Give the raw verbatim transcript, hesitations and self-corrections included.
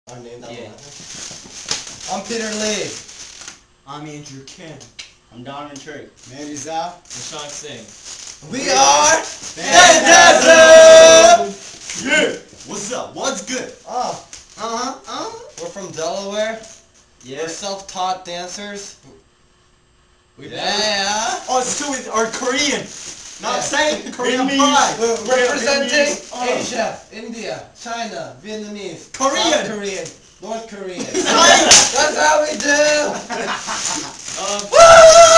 Our name down Yeah. I'm Peter Lee. I'm Andrew Kim. I'm Donavan Trigg. Mandy Zhao. Nishank Singh. We are Fantastic! Fantastic! Yeah! What's up? What's good? Oh, Uh-huh. Uh-huh. we're from Delaware. Yeah. We're self-taught dancers. We Yeah. Oh, it's too or Korean. Not Yeah. saying Korean Vietnamese. pride. We're We're representing Vietnamese. Oh. Asia, India, China, Vietnamese, Korean. South Korean, North Korean. Right. That's how we do. Um, Woo!